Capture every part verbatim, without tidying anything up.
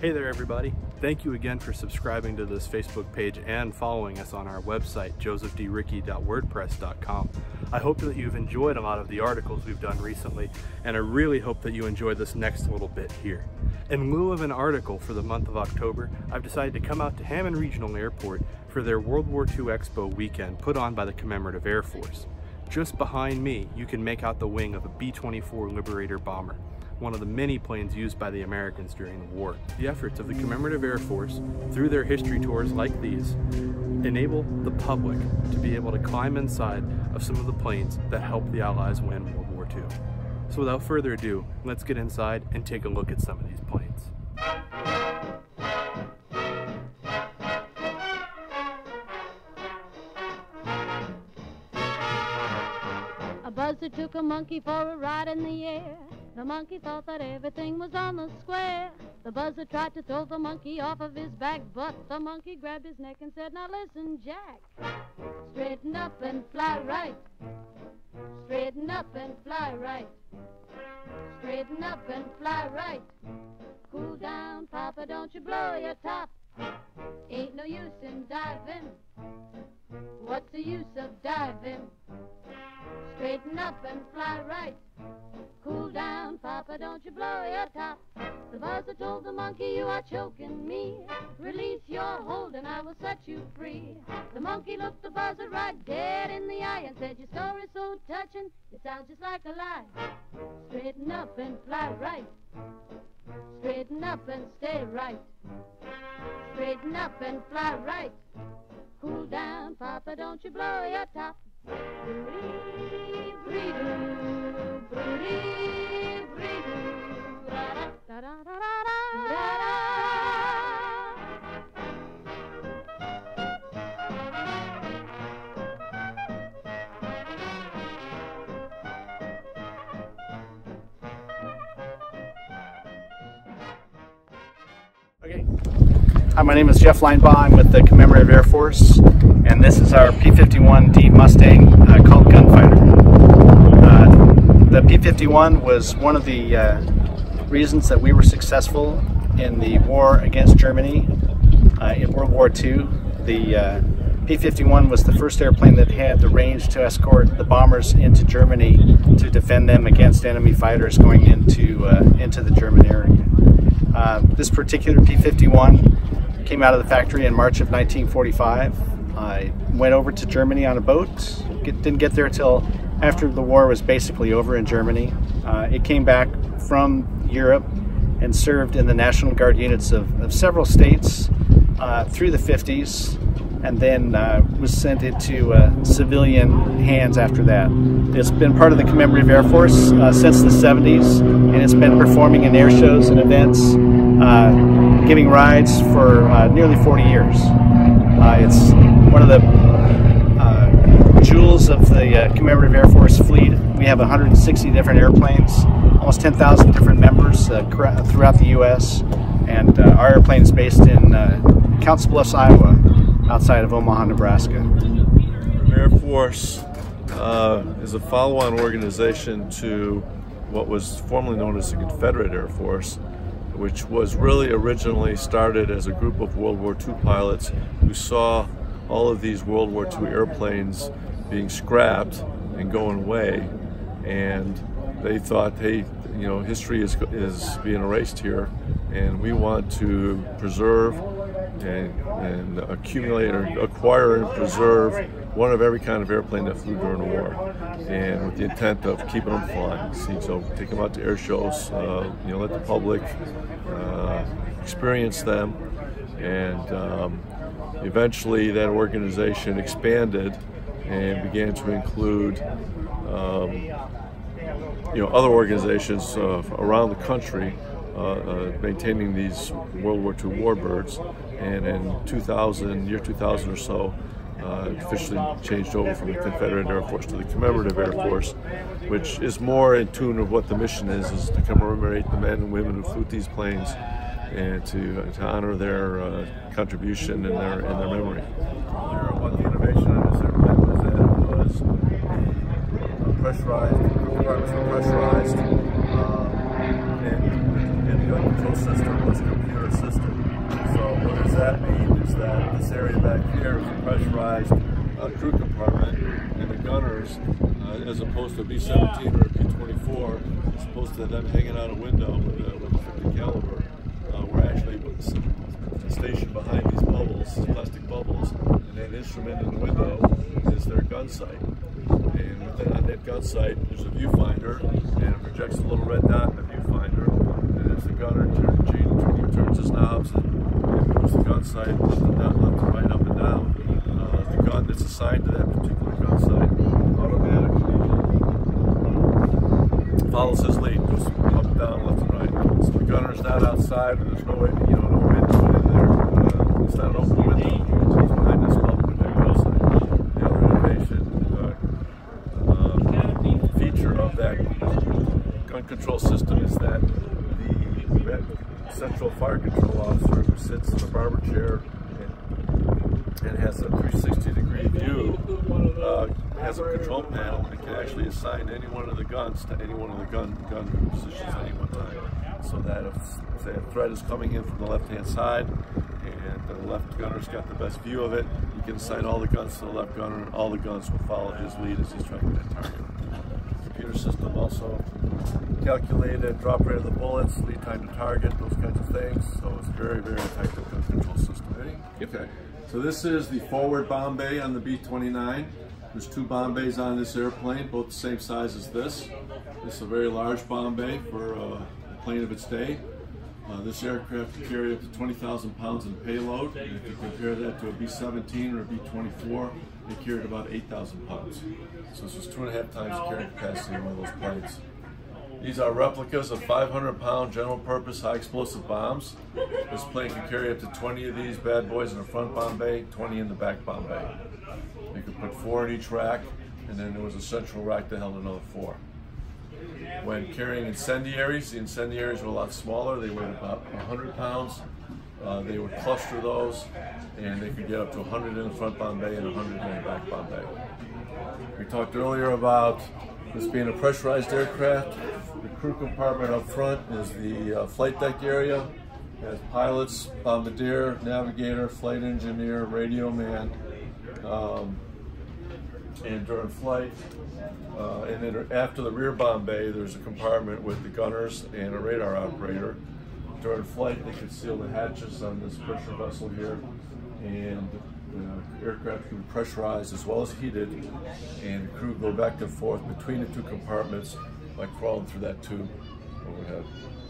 Hey there everybody. Thank you again for subscribing to this Facebook page and following us on our website, joseph d ricci dot wordpress dot com. I hope that you've enjoyed a lot of the articles we've done recently, and I really hope that you enjoy this next little bit here. In lieu of an article for the month of October, I've decided to come out to Hammond Regional Airport for their World War Two Expo weekend put on by the Commemorative Air Force. Just behind me, you can make out the wing of a B twenty-four Liberator bomber, one of the many planes used by the Americans during the war. The efforts of the Commemorative Air Force, through their history tours like these, enable the public to be able to climb inside of some of the planes that helped the Allies win World War Two. So without further ado, let's get inside and take a look at some of these planes. A buzzer took a monkey for a ride in the air. The monkey thought that everything was on the square. The buzzer tried to throw the monkey off of his back, but the monkey grabbed his neck and said, "Now listen, Jack, straighten up and fly right. Straighten up and fly right. Straighten up and fly right. Cool down, Papa, don't you blow your top. Ain't no use in diving. What's the use of diving? Straighten up and fly right. Cool down, Papa, don't you blow your top." The buzzer told the monkey, "You are choking me. Release your hold and I will set you free." The monkey looked the buzzer right dead in the eye and said, "Your story's so touching, it sounds just like a lie. Straighten up and fly right. Straighten up and stay right. Straighten up and fly right. Cool down, Papa, don't you blow your top." Okay. Hi, my name is Jeff Linebaugh. I'm with the Commemorative Air Force, and this is our P fifty-one D Mustang uh, called Gunfighter. Uh, the P fifty-one was one of the uh, reasons that we were successful in the war against Germany uh, in World War Two. The uh, P fifty-one was the first airplane that had the range to escort the bombers into Germany to defend them against enemy fighters going into, uh, into the German area. Uh, this particular P fifty-one came out of the factory in March of nineteen forty-five. I went over to Germany on a boat. Get, didn't get there till after the war was basically over in Germany. Uh, it came back from Europe and served in the National Guard units of, of several states uh, through the fifties, and then uh, was sent into uh, civilian hands after that. It's been part of the Commemorative Air Force uh, since the seventies, and it's been performing in air shows and events, uh, giving rides for uh, nearly forty years. Uh, it's one of the uh, jewels of the uh, Commemorative Air Force fleet. We have one hundred sixty different airplanes, almost ten thousand different members uh, throughout the U S, and uh, our airplane is based in uh, Council Bluffs, Iowa, outside of Omaha, Nebraska. Air Force uh, is a follow-on organization to what was formerly known as the Confederate Air Force, which was really originally started as a group of World War Two pilots who saw all of these World War Two airplanes being scrapped and going away, and they thought, hey, you know, history is, is being erased here, and we want to preserve and, and accumulate or acquire and preserve one of every kind of airplane that flew during the war, and with the intent of keeping them flying. See, so take them out to air shows, uh, you know, let the public uh, experience them, and um, eventually that organization expanded and began to include um, you know, other organizations uh, around the country uh, uh, maintaining these World War Two Warbirds, and in two thousand, year two thousand or so, uh, officially changed over from the Confederate Air Force to the Commemorative Air Force, which is more in tune with what the mission is, is to commemorate the men and women who flew these planes and to, uh, to honor their uh, contribution and their, and their memory. What the innovation of this airplane was that it was pressurized, the compartments were pressurized, um, and, and the control system was computer assisted. area back here is a pressurized uh, crew compartment, and the gunners, uh, as opposed to a B seventeen or a B twenty-four, as opposed to them hanging out a window with a, with a fifty caliber, uh, we're actually stationed behind these bubbles, these plastic bubbles, and that instrument in the window is their gun sight. And within on that gun sight, there's a viewfinder, and it projects a little red dot in the viewfinder. And as the gunner turns, change, turns his knobs and, and moves the gun sight up and down, left and right, up and down, uh, the gun that's assigned to that particular gun sight automatically follows his lead, goes up and down, left and right. So the gunner's not outside, and there's no way, you know, no window in there. Uh, it's not an open window. He's behind this bubble with that gun sight. The other innovation feature of that gun control system is that the central fire control officer who sits in the barber chair and, and has a three sixty degree view uh, has a control panel and can actually assign any one of the guns to any one of the gun gun positions at any one time. So that if, say, a threat is coming in from the left hand side and the left gunner's got the best view of it, you can assign all the guns to the left gunner, and all the guns will follow his lead as he's tracking that target. Computer system also calculated drop rate of the bullets, lead time to target, those kinds of things. So it's very, very effective gun control system. Ready? Okay. So this is the forward bomb bay on the B twenty-nine. There's two bomb bays on this airplane, both the same size as this. This is a very large bomb bay for uh, a plane of its day. Uh, this aircraft can carry up to twenty thousand pounds in payload. And if you compare that to a B seventeen or a B twenty-four, they carried about eight thousand pounds. So this is two and a half times the carrying capacity of one of those planes. These are replicas of five hundred pound general purpose high explosive bombs. This plane can carry up to twenty of these bad boys in the front bomb bay, twenty in the back bomb bay. You could put four in each rack, and then there was a central rack that held another four. When carrying incendiaries, the incendiaries were a lot smaller. They weighed about one hundred pounds. Uh, they would cluster those, and they could get up to one hundred in the front bomb bay and one hundred in the back bomb bay. We talked earlier about this being a pressurized aircraft. The crew compartment up front is the uh, flight deck area. It has pilots, bombardier, navigator, flight engineer, radio man, um, and during flight. Uh, and then after the rear bomb bay, there's a compartment with the gunners and a radar operator. During flight, they could seal the hatches on this pressure vessel here, and the aircraft can be pressurized as well as heated, and the crew go back and forth between the two compartments by crawling through that tube overhead.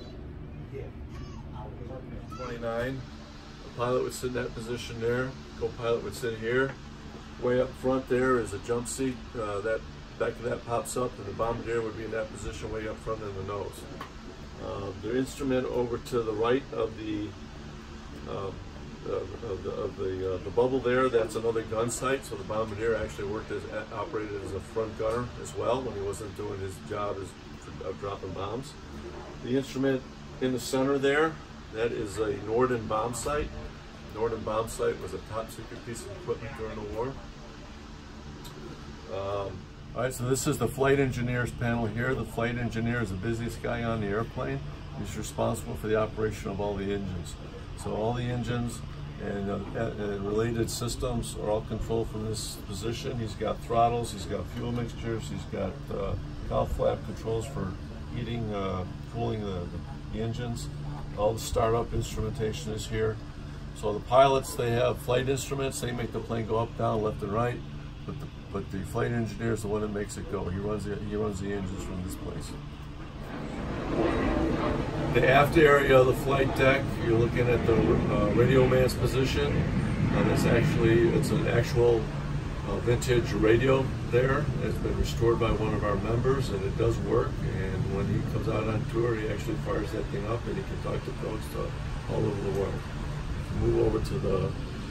twenty-nine, the pilot would sit in that position there, co-pilot would sit here. Way up front there is a jump seat. Uh, that back of that pops up, and the bombardier would be in that position way up front in the nose. Uh, the instrument over to the right of the uh, of the, of the, uh, the bubble there, that's another gun sight. So the bombardier actually worked as operated as a front gunner as well when he wasn't doing his job as of dropping bombs. The instrument in the center there, that is a Norden bomb sight. Norden bomb sight was a top secret piece of equipment during the war. Um, all right, so this is the flight engineers panel here. The flight engineer is the busiest guy on the airplane. He's responsible for the operation of all the engines. So all the engines and, uh, and related systems are all controlled from this position. He's got throttles, he's got fuel mixtures, he's got uh, cowl flap controls for heating, uh, cooling the, the engines. All the startup instrumentation is here. So the pilots, they have flight instruments. They make the plane go up, down, left, and right. But the, but the flight engineer is the one that makes it go. He runs the, he runs the engines from this place. The aft area of the flight deck, you're looking at the uh, radio man's position. And it's actually, it's an actual uh, vintage radio there. It's been restored by one of our members, and it does work. And when he comes out on tour, he actually fires that thing up, and he can talk to folks to all over the world. Move over to the,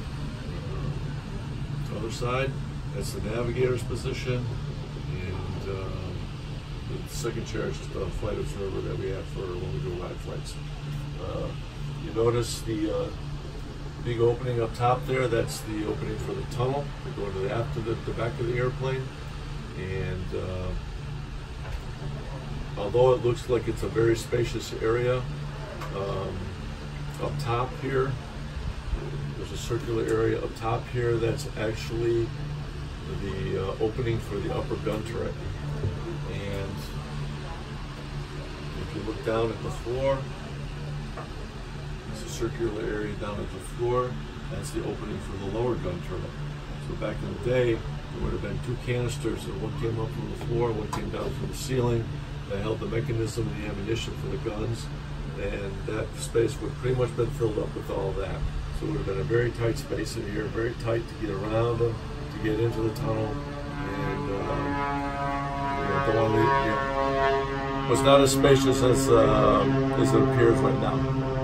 uh, to the other side. That's the navigator's position, and uh, the second chair is just a flight observer that we have for when we do live flights. Uh, you notice the uh, big opening up top there. That's the opening for the tunnel to go to the aft of the, the back of the airplane. And uh, although it looks like it's a very spacious area, um, up top here, There's a circular area up top here that's actually the uh, opening for the upper gun turret. And if you look down at the floor, there's a circular area down at the floor. That's the opening for the lower gun turret. So back in the day, there would have been two canisters, and one came up from the floor, one came down from the ceiling. That held the mechanism and the ammunition for the guns, and that space would pretty much been filled up with all that. So it would have been a very tight space in here, very tight to get around them, to get into the tunnel, and um, you know, go on the, you know, was not as spacious as, uh, as it appears right now.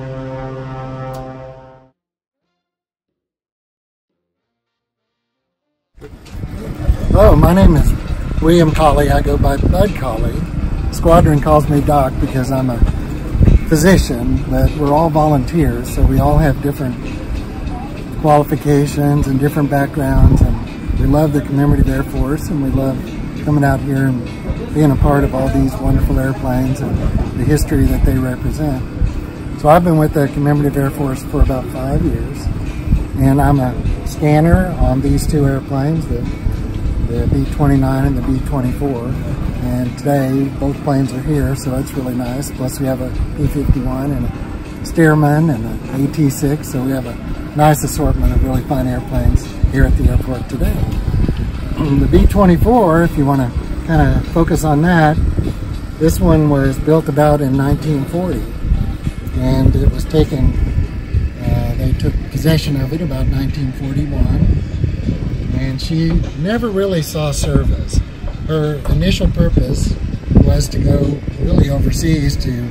Hello, my name is William Colley. I go by Bud Colley. Squadron calls me Doc because I'm a physician, but we're all volunteers, so we all have different qualifications and different backgrounds, and we love the Commemorative Air Force, and we love coming out here and being a part of all these wonderful airplanes and the history that they represent. So I've been with the Commemorative Air Force for about five years, and I'm a scanner on these two airplanes, the, the B twenty-nine and the B twenty-four. And today, both planes are here, so that's really nice. Plus we have a P fifty-one and a Stearman and an A T six, so we have a nice assortment of really fine airplanes here at the airport today. The B twenty-four, if you want to kind of focus on that, this one was built about in nineteen forty, and it was taken, uh, they took possession of it about nineteen forty-one, and she never really saw service. Her initial purpose was to go really overseas to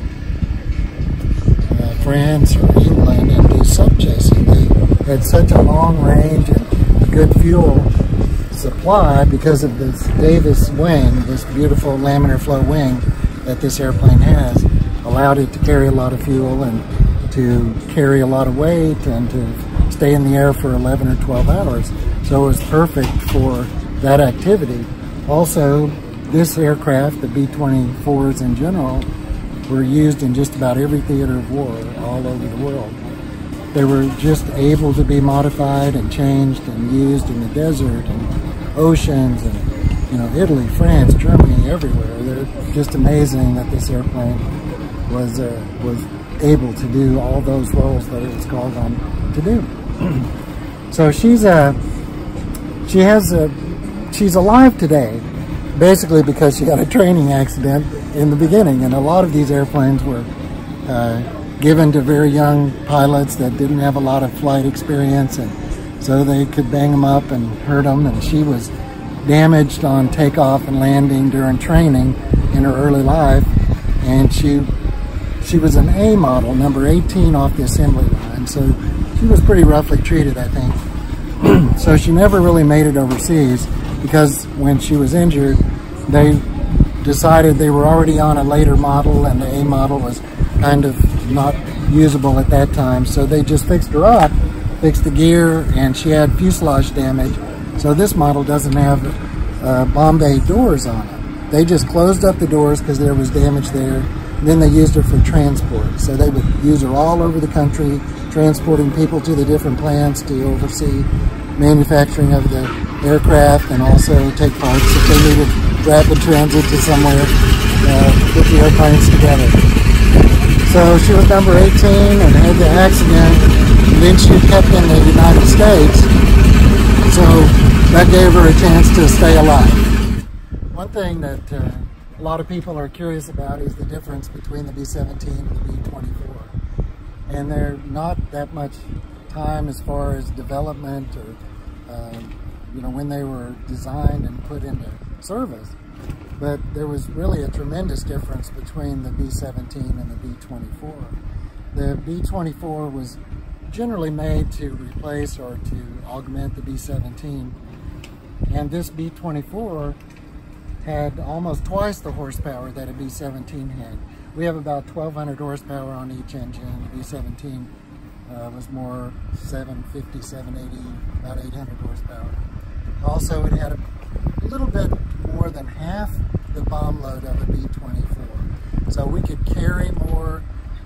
uh, France or England and do sub-chasing. They had such a long range and good fuel supply because of this Davis wing, this beautiful laminar flow wing that this airplane has, allowed it to carry a lot of fuel and to carry a lot of weight and to stay in the air for eleven or twelve hours. So it was perfect for that activity. Also, this aircraft, the B twenty-fours in general, were used in just about every theater of war all over the world. They were just able to be modified and changed and used in the desert and oceans and, you know, Italy, France, Germany, everywhere. They're just amazing that this airplane was uh, was able to do all those roles that it was called on to do. So she's a she has a she's alive today, basically because she had a training accident in the beginning, and a lot of these airplanes were uh, given to very young pilots that didn't have a lot of flight experience, and so they could bang them up and hurt them, and she was damaged on takeoff and landing during training in her early life, and she she was an A model, number eighteen off the assembly line, so she was pretty roughly treated, I think. So she never really made it overseas, because when she was injured, they decided they were already on a later model, and the A model was kind of not usable at that time, so they just fixed her up, fixed the gear, and she had fuselage damage. So this model doesn't have uh, bomb bay doors on it. They just closed up the doors because there was damage there. Then they used her for transport. So they would use her all over the country, transporting people to the different plants to oversee manufacturing of the aircraft, and also take parts if they needed rapid transit to somewhere, uh, put the airplanes together. So she was number eighteen and had the accident, and then she kept in the United States, so that gave her a chance to stay alive. One thing that uh, a lot of people are curious about is the difference between the B seventeen and the B twenty-four. And they're not that much time as far as development or uh, you know, when they were designed and put into service. But there was really a tremendous difference between the B seventeen and the B twenty-four. The B twenty-four was generally made to replace or to augment the B seventeen. And this B twenty-four had almost twice the horsepower that a B seventeen had. We have about twelve hundred horsepower on each engine. The B seventeen uh, was more seven fifty, seven eighty, about eight hundred horsepower. Also, it had a little bit more than half the bomb load of a B twenty-four. So we could carry more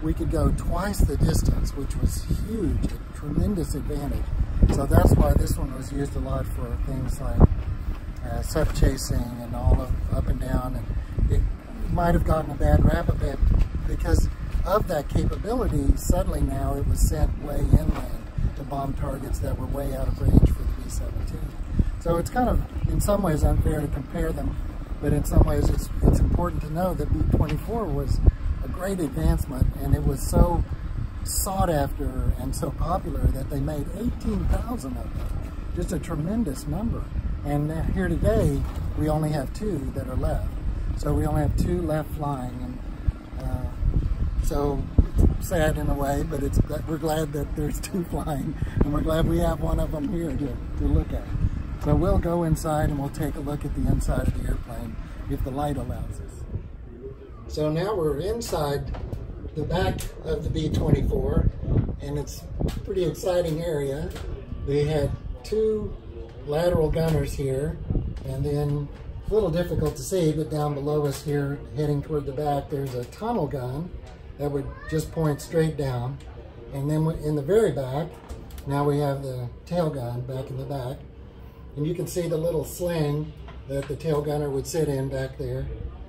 we could go twice the distance, which was huge, a tremendous advantage. So that's why this one was used a lot for things like uh, sub chasing and all of up and down. And it might have gotten a bad rap a bit because of that capability. Suddenly now it was sent way inland to bomb targets that were way out of range for the B seventeen. So it's kind of, in some ways, unfair to compare them, but in some ways it's, it's important to know that B twenty-four was a great advancement, and it was so sought after and so popular that they made eighteen thousand of them, just a tremendous number. And here today, we only have two that are left. So we only have two left flying, and uh, so it's sad in a way, but it's we're glad that there's two flying, and we're glad we have one of them here to, to look at. So we'll go inside and we'll take a look at the inside of the airplane if the light allows us. So now we're inside the back of the B twenty-four, and it's a pretty exciting area. They had two lateral gunners here, and then a little difficult to see, but down below us here, heading toward the back, there's a tunnel gun that would just point straight down. And then in the very back, now we have the tail gun back in the back. And you can see the little sling that the tail gunner would sit in back there.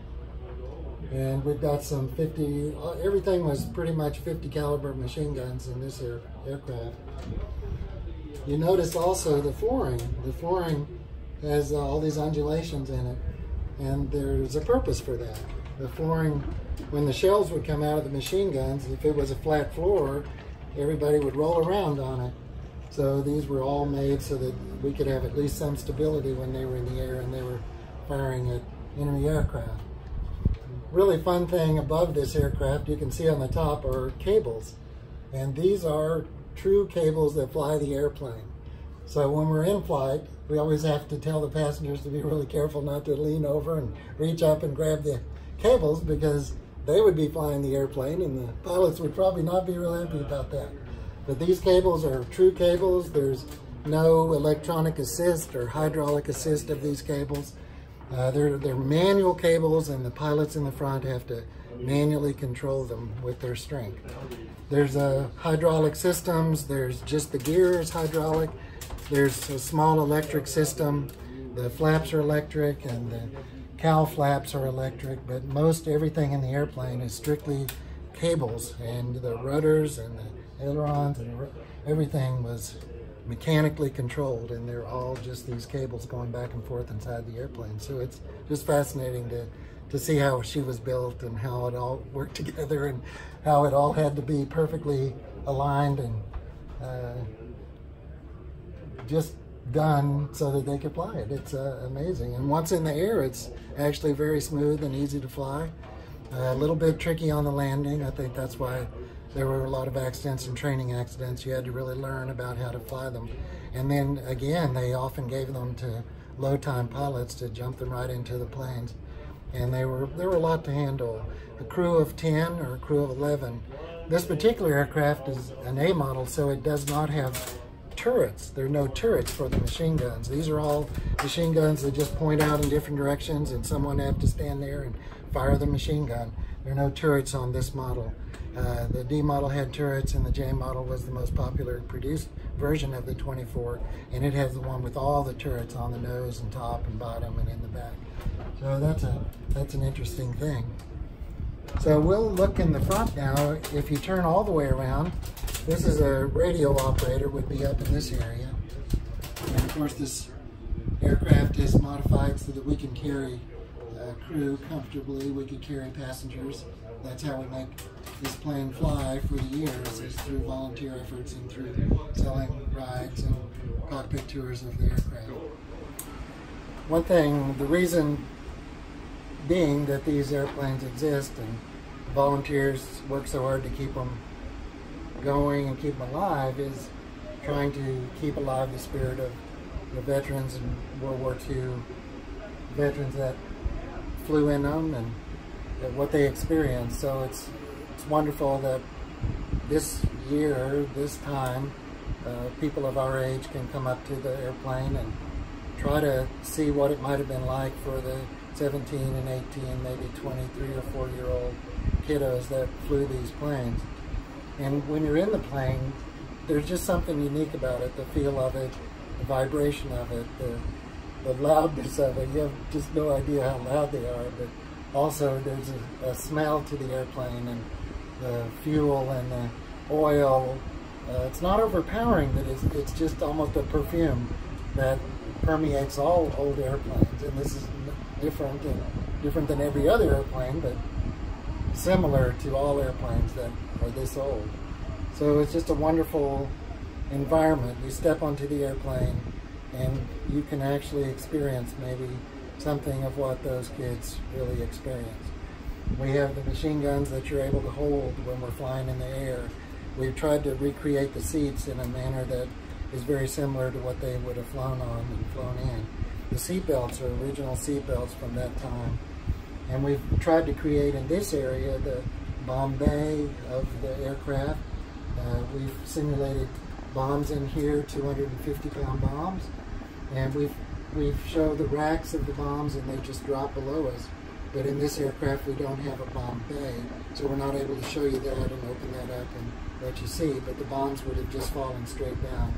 And we've got some fifty, everything was pretty much fifty caliber machine guns in this air, aircraft. You notice also the flooring. The flooring has uh, all these undulations in it, and there's a purpose for that. The flooring, when the shells would come out of the machine guns, if it was a flat floor, everybody would roll around on it. So these were all made so that we could have at least some stability when they were in the air and they were firing at enemy aircraft. Really fun thing above this aircraft, you can see on the top, are cables. And these are true cables that fly the airplane. So when we're in flight, we always have to tell the passengers to be really careful not to lean over and reach up and grab the cables, because they would be flying the airplane and the pilots would probably not be real happy about that. But these cables are true cables. There's no electronic assist or hydraulic assist of these cables. Uh, they're, they're manual cables, and the pilots in the front have to manually control them with their strength. There's uh, hydraulic systems. There's just the gear is hydraulic. There's a small electric system. The flaps are electric, and the cowl flaps are electric, but most everything in the airplane is strictly cables, and the rudders and the ailerons and everything was mechanically controlled, and they're all just these cables going back and forth inside the airplane. So it's just fascinating to to see how she was built and how it all worked together and how it all had to be perfectly aligned and uh, just done so that they could fly it. It's uh, amazing. And once in the air, it's actually very smooth and easy to fly. Uh, a little bit tricky on the landing. I think that's why there were a lot of accidents and training accidents. You had to really learn about how to fly them. And then again, they often gave them to low-time pilots to jump them right into the planes. And they were, they were a lot to handle. A crew of ten or a crew of eleven. This particular aircraft is an A model, so it does not have turrets. There are no turrets for the machine guns. These are all machine guns that just point out in different directions, and someone have to stand there and fire the machine gun. There are no turrets on this model. Uh, the D model had turrets, and the J model was the most popular produced version of the twenty-four, and it has the one with all the turrets on the nose and top and bottom and in the back. So that's a that's an interesting thing. So we'll look in the front now. If you turn all the way around, this is a radio operator, would be up in this area. And of course this aircraft is modified so that we can carry uh, crew comfortably, we can carry passengers. That's how we make this plane fly for the years, is through volunteer efforts and through selling rides and cockpit tours of the aircraft. One thing, the reason being that these airplanes exist and volunteers work so hard to keep them going and keep them alive, is trying to keep alive the spirit of the veterans in World War Two, veterans that flew in them and what they experienced. So it's it's wonderful that this year, this time, uh, people of our age can come up to the airplane and try to see what it might have been like for the seventeen and eighteen, maybe twenty-three or four year old kiddos that flew these planes. And when you're in the plane, there's just something unique about it, the feel of it, the vibration of it, the, the loudness of it. You have just no idea how loud they are, but also there's a, a smell to the airplane, and the fuel and the oil. Uh, it's not overpowering, but it's, it's just almost a perfume that permeates all old airplanes. And this is different, and different than every other airplane, but similar to all airplanes that are this old. So it's just a wonderful environment. You step onto the airplane and you can actually experience maybe something of what those kids really experience. We have the machine guns that you're able to hold when we're flying in the air. We've tried to recreate the seats in a manner that is very similar to what they would have flown on and flown in. The seat belts are original seat belts from that time. And we've tried to create in this area the bomb bay of the aircraft. Uh, we've simulated bombs in here, two hundred fifty pound bombs. And we've, we've showed the racks of the bombs, and they just drop below us. But in this aircraft, we don't have a bomb bay, so we're not able to show you that and open that up and let you see. But the bombs would have just fallen straight down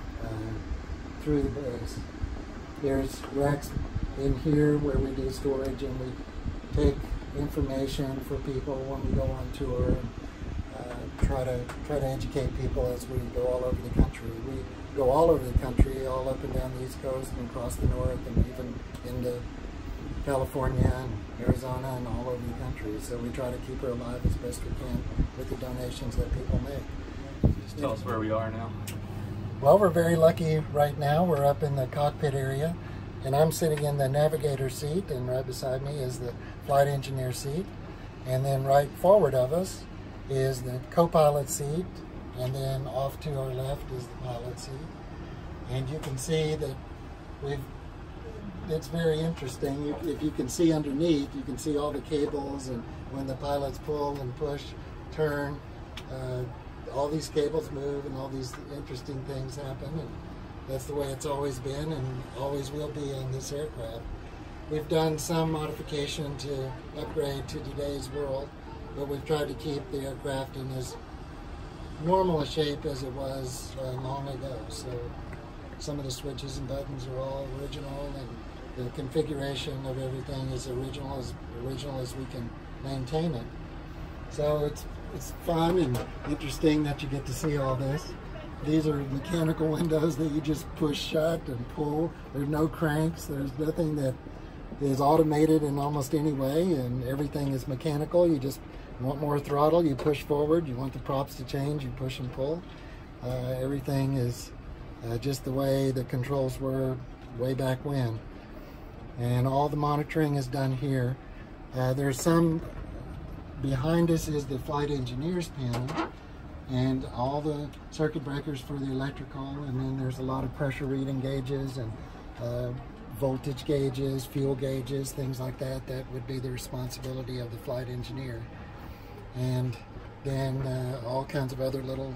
uh, through the base. There's racks in here where we do storage, and we take information for people when we go on tour, and uh, try to try to educate people as we go all over the country. We go all over the country, all up and down the East Coast and across the North, and even into California and Arizona and all over the country. So we try to keep her alive as best we can with the donations that people make. Just tell us where we are now. Well, we're very lucky right now. We're up in the cockpit area, and I'm sitting in the navigator seat, and right beside me is the flight engineer seat. And then right forward of us is the co-pilot seat, and then off to our left is the pilot seat. And you can see that we've it's very interesting. You, if you can see underneath, you can see all the cables, and when the pilots pull and push, turn, uh, all these cables move, and all these interesting things happen. And that's the way it's always been and always will be in this aircraft. We've done some modification to upgrade to today's world, but we've tried to keep the aircraft in as normal a shape as it was uh, long ago. So some of the switches and buttons are all original, and the configuration of everything is original, as original as we can maintain it. So it's it's fun and interesting that you get to see all this. These are mechanical windows that you just push shut and pull. There's no cranks. There's nothing that is automated in almost any way, and everything is mechanical. You just want more throttle, you push forward. You want the props to change, you push and pull. Uh, everything is uh, just the way the controls were way back when. And all the monitoring is done here. Uh, there's some, behind us is the flight engineer's panel, and all the circuit breakers for the electrical, and then there's a lot of pressure reading gauges and uh, voltage gauges, fuel gauges, things like that. That would be the responsibility of the flight engineer. And then uh, all kinds of other little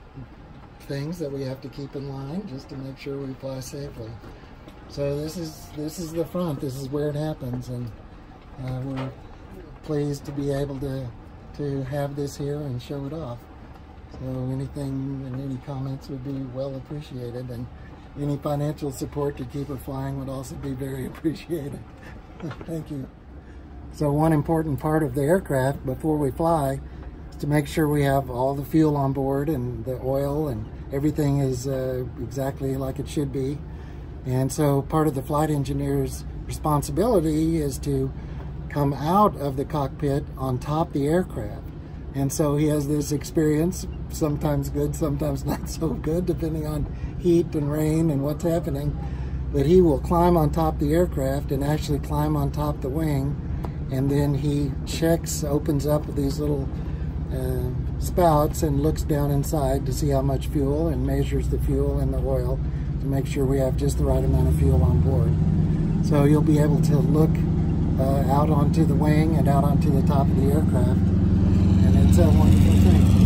things that we have to keep in line just to make sure we fly safely. So this is this is the front. This is where it happens, and uh, we're pleased to be able to to have this here and show it off. So anything and any comments would be well appreciated, and any financial support to keep her flying would also be very appreciated. Thank you. So one important part of the aircraft before we fly is to make sure we have all the fuel on board and the oil, and everything is uh, exactly like it should be. And so part of the flight engineer's responsibility is to come out of the cockpit on top of the aircraft. And so he has this experience, sometimes good, sometimes not so good, depending on heat and rain and what's happening. But he will climb on top of the aircraft and actually climb on top of the wing. And then he checks, opens up these little uh, spouts and looks down inside to see how much fuel, and measures the fuel and the oil to make sure we have just the right amount of fuel on board. So you'll be able to look uh, out onto the wing and out onto the top of the aircraft, and it's a wonderful thing.